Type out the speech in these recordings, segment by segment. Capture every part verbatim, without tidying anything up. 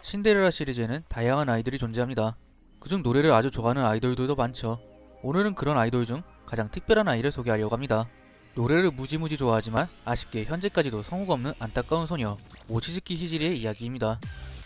신데렐라 시리즈에는 다양한 아이돌이 존재합니다. 그중 노래를 아주 좋아하는 아이돌들도 많죠. 오늘은 그런 아이돌 중 가장 특별한 아이를 소개하려고 합니다. 노래를 무지무지 좋아하지만 아쉽게 현재까지도 성우가 없는 안타까운 소녀 모치즈키 히지리의 이야기입니다.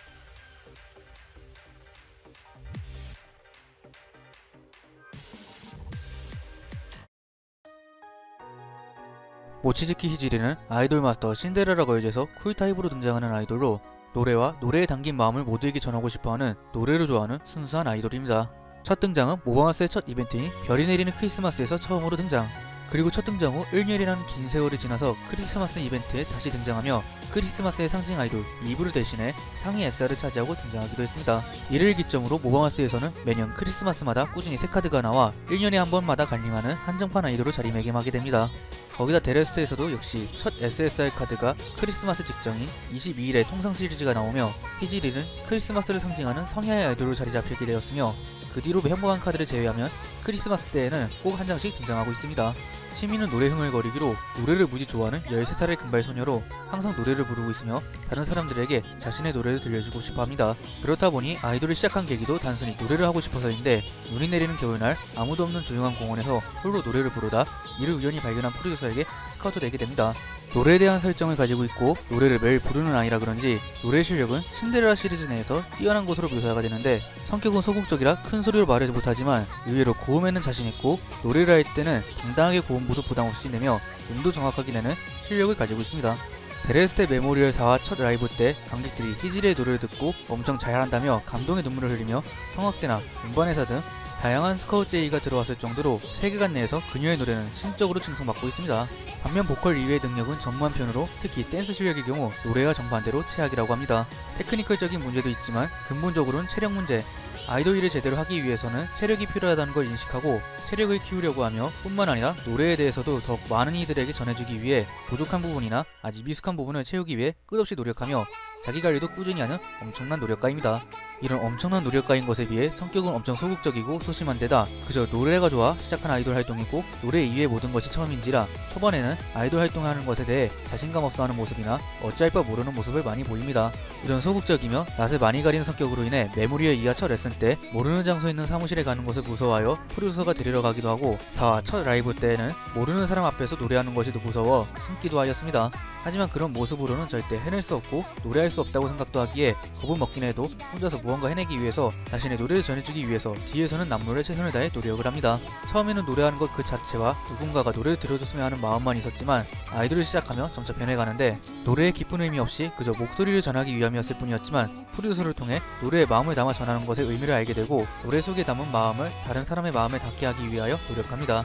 모치즈키 히지리는 아이돌 마스터 신데렐라 걸즈에서 쿨타입으로 등장하는 아이돌로 노래와 노래에 담긴 마음을 모두에게 전하고 싶어하는 노래를 좋아하는 순수한 아이돌입니다. 첫 등장은 모바마스의 첫 이벤트인 별이 내리는 크리스마스에서 처음으로 등장. 그리고 첫 등장 후 일 년이라는 긴 세월이 지나서 크리스마스 이벤트에 다시 등장하며 크리스마스의 상징 아이돌 이브를 대신해 상위 에스알을 차지하고 등장하기도 했습니다. 이를 기점으로 모바마스에서는 매년 크리스마스마다 꾸준히 새 카드가 나와 일 년에 한 번마다 갈림하는 한정판 아이돌로 자리매김하게 됩니다. 거기다 데레스테에서도 역시 첫 에스에스알 카드가 크리스마스 직전인 이십이 일에 통상 시리즈가 나오며 히지리는 크리스마스를 상징하는 성야의 아이돌로 자리잡히게 되었으며 그 뒤로 평범한 카드를 제외하면 크리스마스 때에는 꼭 한 장씩 등장하고 있습니다. 취미는 노래 흥얼거리기로 노래를 무지 좋아하는 열세 살의 금발 소녀로 항상 노래를 부르고 있으며 다른 사람들에게 자신의 노래를 들려주고 싶어합니다. 그렇다 보니 아이돌을 시작한 계기도 단순히 노래를 하고 싶어서인데 눈이 내리는 겨울날 아무도 없는 조용한 공원에서 홀로 노래를 부르다 이를 우연히 발견한 프로듀서에게 스카우트 되게 됩니다. 노래에 대한 설정을 가지고 있고 노래를 매일 부르는 아이라 그런지 노래 실력은 신데렐라 시리즈 내에서 뛰어난 것으로 묘사가 되는데 성격은 소극적이라 큰 소리로 말하지 못하지만 의외로 고음에는 자신있고 노래를 할 때는 당당하게 고음보도 부담없이 내며 음도 정확하게 내는 실력을 가지고 있습니다. 데레스테 메모리얼 사화 첫 라이브 때 관객들이 히지리의 노래를 듣고 엄청 잘한다며 감동의 눈물을 흘리며 성악대나 음반회사 등 다양한 스카우트 제의가 들어왔을 정도로 세계관 내에서 그녀의 노래는 심적으로 칭송받고 있습니다. 반면 보컬 이외의 능력은 전무한 편으로 특히 댄스 실력의 경우 노래와 정반대로 최악이라고 합니다. 테크니컬적인 문제도 있지만 근본적으로는 체력 문제. 아이돌 일을 제대로 하기 위해서는 체력이 필요하다는 걸 인식하고 체력을 키우려고 하며 뿐만 아니라 노래에 대해서도 더욱 많은 이들에게 전해주기 위해 부족한 부분이나 아직 미숙한 부분을 채우기 위해 끝없이 노력하며 자기관리도 꾸준히 하는 엄청난 노력가입니다. 이런 엄청난 노력가인 것에 비해 성격은 엄청 소극적이고 소심한 데다 그저 노래가 좋아 시작한 아이돌 활동이고 노래 이외의 모든 것이 처음인지라 초반에는 아이돌 활동하는 것에 대해 자신감 없어하는 모습이나 어찌할 바 모르는 모습을 많이 보입니다. 이런 소극적이며 낯을 많이 가리는 성격으로 인해 메모리얼 이화 첫 레슨 때 모르는 장소에 있는 사무실에 가는 것을 무서워하여 프로듀서가 데리러 가기도 하고 사화 첫 라이브 때에는 모르는 사람 앞에서 노래하는 것이 더 무서워 숨기도 하였습니다. 하지만 그런 모습으로는 절대 해낼 수 없고 노래할 수 없다고 생각도 하기에 겁은 먹긴 해도 혼자서 무언가 해내기 위해서 자신의 노래를 전해주기 위해서 뒤에서는 남노래 최선을 다해 노력을 합니다. 처음에는 노래하는 것 그 자체와 누군가가 노래를 들어줬으면 하는 마음만 있었지만 아이돌을 시작하며 점차 변해가는데 노래의 깊은 의미 없이 그저 목소리를 전하기 위함이었을 뿐이었지만 프로듀서를 통해 노래의 마음을 담아 전하는 것의 의미를 알게 되고 노래 속에 담은 마음을 다른 사람의 마음에 닿게 하기 위하여 노력합니다.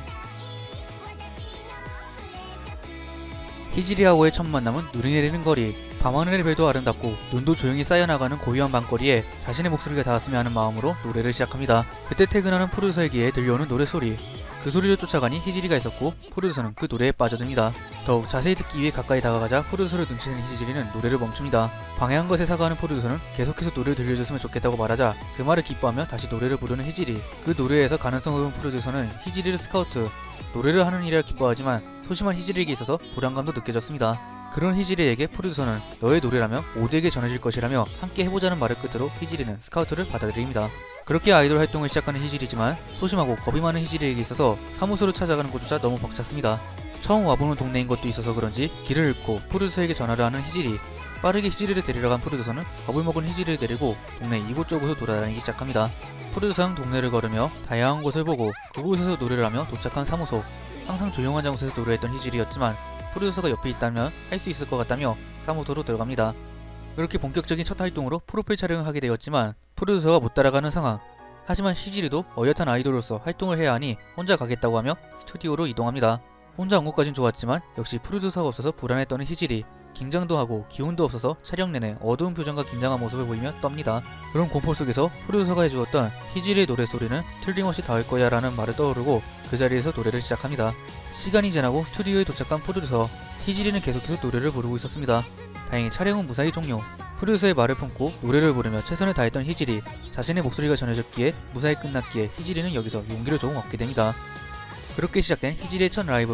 히지리하고의 첫 만남은 눈이 내리는 거리. 밤하늘의 별도 아름답고 눈도 조용히 쌓여나가는 고요한 밤거리에 자신의 목소리가 닿았으면 하는 마음으로 노래를 시작합니다. 그때 퇴근하는 프로듀서에게 들려오는 노래소리. 그 소리를 쫓아가니 히지리가 있었고 프로듀서는 그 노래에 빠져듭니다. 더욱 자세히 듣기 위해 가까이 다가가자 프로듀서를 눈치챈 히지리는 노래를 멈춥니다. 방해한 것에 사과하는 프로듀서는 계속해서 노래를 들려줬으면 좋겠다고 말하자 그 말을 기뻐하며 다시 노래를 부르는 히지리. 그 노래에서 가능성을 본 프로듀서는 히지리를 스카우트. 노래를 하는 일이라 기뻐하지만 소심한 히지리에게 있어서 불안감도 느껴졌습니다. 그런 히지리에게 프로듀서는 너의 노래라면 모두에게 전해질 것이라며 함께 해보자는 말을 끝으로 히지리는 스카우트를 받아들입니다. 그렇게 아이돌 활동을 시작하는 히지리지만 소심하고 겁이 많은 히지리에게 있어서 사무소를 찾아가는 것조차 너무 벅찼습니다. 처음 와보는 동네인 것도 있어서 그런지 길을 잃고 프로듀서에게 전화를 하는 히지리. 빠르게 히지리를 데리러 간 프로듀서는 겁을 먹은 히지리를 데리고 동네 이곳저곳을 돌아다니기 시작합니다. 프로듀서는 동네를 걸으며 다양한 곳을 보고 그곳에서 노래를 하며 도착한 사무소. 항상 조용한 장소에서 노래했던 히지리였지만 프로듀서가 옆에 있다면 할 수 있을 것 같다며 사무소로 들어갑니다. 그렇게 본격적인 첫 활동으로 프로필 촬영을 하게 되었지만 프로듀서가 못 따라가는 상황. 하지만 히지리도 어엿한 아이돌로서 활동을 해야 하니 혼자 가겠다고 하며 스튜디오로 이동합니다. 혼자 온 것까진 좋았지만 역시 프로듀서가 없어서 불안했던 히지리. 긴장도 하고 기운도 없어서 촬영 내내 어두운 표정과 긴장한 모습을 보이며 떱니다. 그런 공포 속에서 프로듀서가 해주었던 히지리의 노래소리는 틀림없이 닿을 거야 라는 말을 떠오르고 그 자리에서 노래를 시작합니다. 시간이 지나고 스튜디오에 도착한 프로듀서. 히지리는 계속해서 노래를 부르고 있었습니다. 다행히 촬영은 무사히 종료. 프로듀서의 말을 품고 노래를 부르며 최선을 다했던 히지리. 자신의 목소리가 전해졌기에 무사히 끝났기에 히지리는 여기서 용기를 조금 얻게 됩니다. 그렇게 시작된 히지리의 첫 라이브.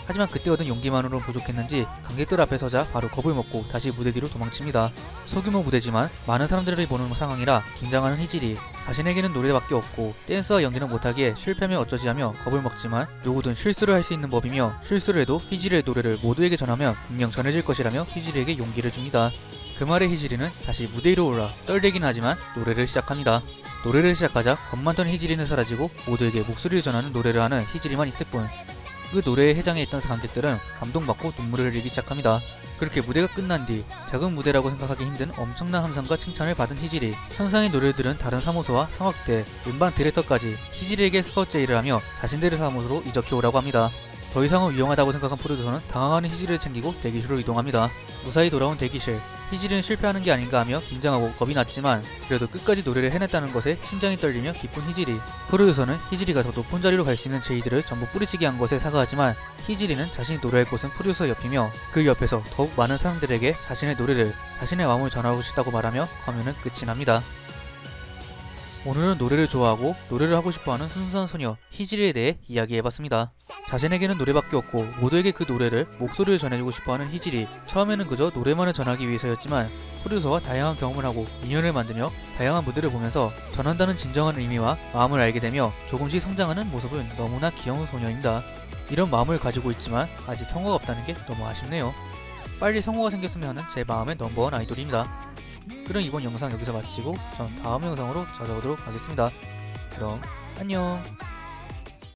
하지만 그때 얻은 용기만으로는 부족했는지 관객들 앞에 서자 바로 겁을 먹고 다시 무대 뒤로 도망칩니다. 소규모 무대지만 많은 사람들이 보는 상황이라 긴장하는 희질이 자신에게는 노래밖에 없고 댄스와 연기는 못하기에 실패하면 어쩌지 하며 겁을 먹지만 누구든 실수를 할 수 있는 법이며 실수를 해도 희질이의 노래를 모두에게 전하면 분명 전해질 것이라며 희질이에게 용기를 줍니다. 그 말에 희질이는 다시 무대 위로 올라 떨리긴 하지만 노래를 시작합니다. 노래를 시작하자 겁 많던 희질이는 사라지고 모두에게 목소리를 전하는 노래를 하는 희질이만 있을 뿐. 그 노래에 해장해 있던 관객들은 감동받고 눈물을 흘리기 시작합니다. 그렇게 무대가 끝난 뒤 작은 무대라고 생각하기 힘든 엄청난 함성과 칭찬을 받은 희질이 천상의 노래를 들은 다른 사무소와 성악대, 음반 디렉터까지 희질이에게 스카우트 제의를 하며 자신들의 사무소로 이적해 오라고 합니다. 더 이상은 위험하다고 생각한 프로듀서는 당황하는 희질이를 챙기고 대기실로 이동합니다. 무사히 돌아온 대기실, 희질이는 실패하는 게 아닌가 하며 긴장하고 겁이 났지만 그래도 끝까지 노래를 해냈다는 것에 심장이 떨리며 기쁜 희질이. 프로듀서는 희질이가 더 높은 자리로 갈 수 있는 제의들을 전부 뿌리치게 한 것에 사과하지만 희질이는 자신이 노래할 곳은 프로듀서 옆이며 그 옆에서 더욱 많은 사람들에게 자신의 노래를, 자신의 마음을 전하고 싶다고 말하며 화면은 끝이 납니다. 오늘은 노래를 좋아하고 노래를 하고 싶어하는 순수한 소녀 희질이에 대해 이야기해봤습니다. 자신에게는 노래밖에 없고 모두에게 그 노래를, 목소리를 전해주고 싶어하는 희질이 처음에는 그저 노래만을 전하기 위해서였지만 프로듀서와 다양한 경험을 하고 인연을 만들며 다양한 무대를 보면서 전한다는 진정한 의미와 마음을 알게 되며 조금씩 성장하는 모습은 너무나 귀여운 소녀입니다. 이런 마음을 가지고 있지만 아직 성과가 없다는 게 너무 아쉽네요. 빨리 성과가 생겼으면 하는 제 마음의 넘버원 아이돌입니다. 그럼 이번 영상 여기서 마치고 전 다음 영상으로 찾아오도록 하겠습니다. 그럼 안녕.